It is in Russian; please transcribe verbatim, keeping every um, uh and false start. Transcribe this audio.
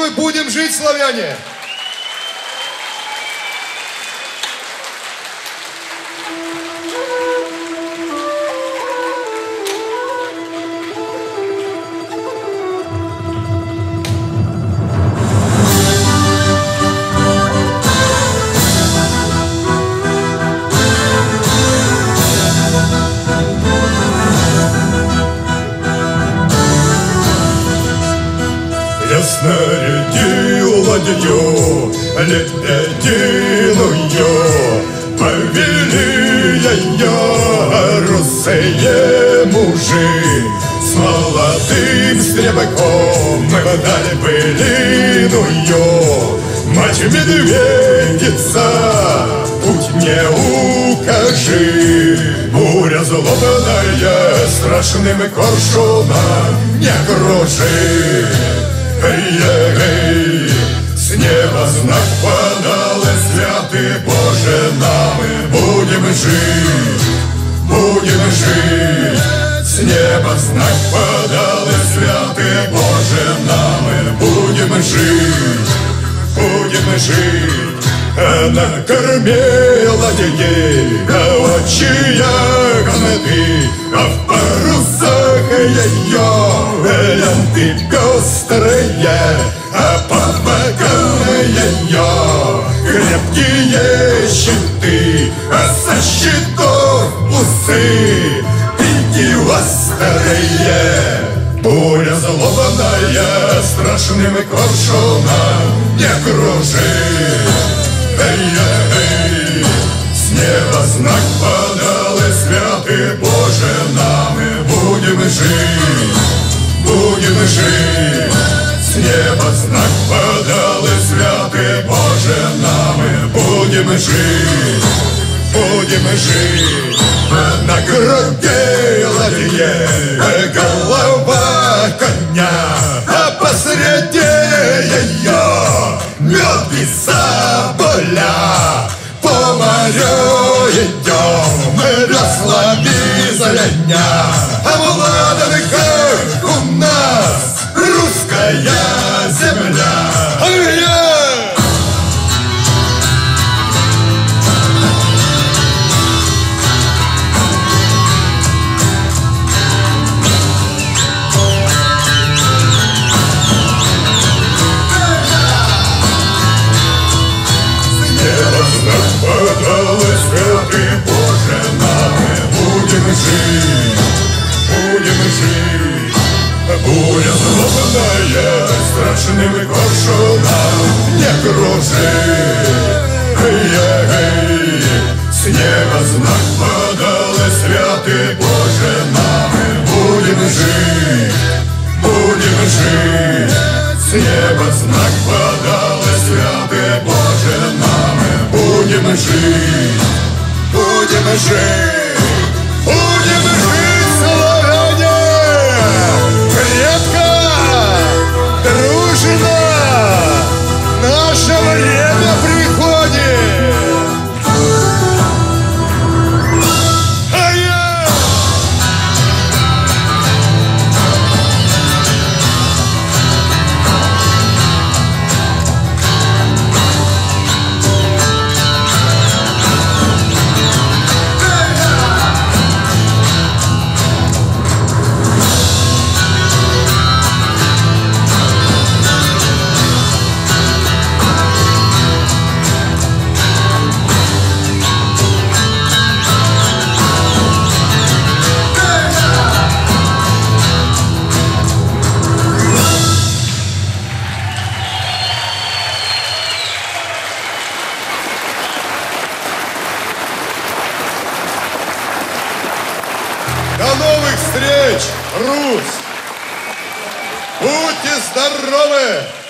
Готовы? Будем жить, славяне! Я снарядил ладью лебединую, повели ее русые мужи. С молодым стрелком мы вдаль былиную. Мать медведица, путь мне укажи. Буря злобная страшным коршуном не кружи. Эй-эй-эй, с неба знак подал, и святый Боже, нам мы будем жить, будем жить. С неба знак подал, и святый Боже, нам мы будем жить, будем жить. Она кормила детей, очи гнеты, а в парусах ее ленты пестрые, а по бокам ее крепкие щиты, а со щитов усы пики острые. Буря злобная страшным коршуном не кружит. Эй-эй-эй, с неба знак подал, и святый Боже, нам мы будем жить, будем жить. С неба знак подал, и святый Боже, нам мы будем жить, будем жить. На груди ладье голова коня, а посреди ее мед и соболя. По морю идем мы веслами зеленя, а в ладанках у нас русская земля. Подал, и святый Боже, нам мы будем жить, будем жить. Буря злобная страшным коршуном не кружит. Эй-эй-эй, с неба знак подал, и святый Боже, нам мы будем жить, будем жить. С неба знак подал, и святый Боже, нам мы будем жить, будем жить, будем жить, славяне! Крепко, дружно, наше время приходит! До новых встреч, Русь! Будьте здоровы!